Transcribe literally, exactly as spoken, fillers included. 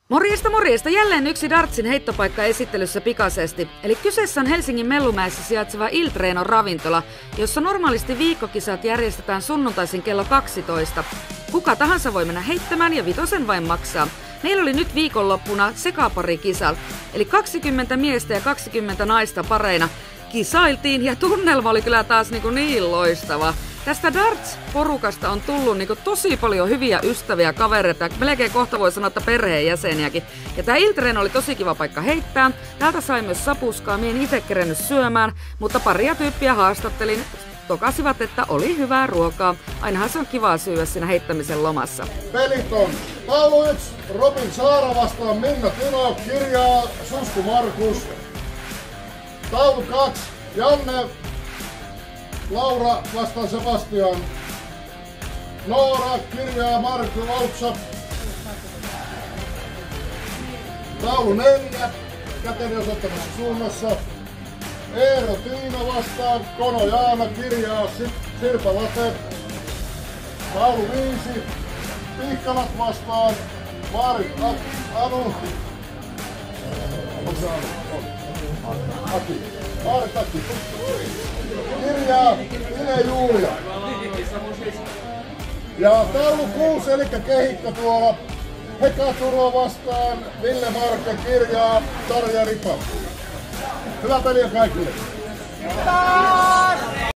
Morjesta morjesta, jälleen yksi Dartsin heittopaikka esittelyssä pikaisesti. Eli kyseessä on Helsingin Mellumäessä sijaitseva Il Treno ravintola, jossa normaalisti viikkokisat järjestetään sunnuntaisin kello kaksitoista. Kuka tahansa voi mennä heittämään ja vitosen vain maksaa. Meillä oli nyt viikonloppuna sekaparikisal, eli kaksikymmentä miestä ja kaksikymmentä naista pareina. Kisailtiin ja tunnelma oli kyllä taas niin, niin loistava. Tästä Darts-porukasta on tullut niin tosi paljon hyviä ystäviä, kavereita, melkein kohta voi sanoa, että perheenjäseniäkin. Ja tää Il Treno oli tosi kiva paikka heittää. Täältä sai myös sapuskaa, mie en itse kerennyt syömään, mutta paria tyyppiä haastattelin. Tokasivat, että oli hyvää ruokaa. Ainahan se on kivaa syödä siinä heittämisen lomassa. Pelit on taulu yksi, Robin Saara vastaan Minna Tino, kirjaa Susku Markus. Taulu kaksi, Janne Laura vastaan Sebastian. Noora, kirjaa Markku Loutsa. Taulu neljä, käteni osoittamassa suunnassa. Eero Tiina vastaan Kono Jaana, kirjaa Sirpa Late. Taulu viisi, Pihkalat vastaan Maarit Anu. Aki. Maarit Aki. Kirjaa Ile Julia. Ja taulu kuusi, eli kehikko tuolla. Heka Turo vastaan Ville Markka, kirjaa Tarja Ripa. Hyvää peliä kaikille!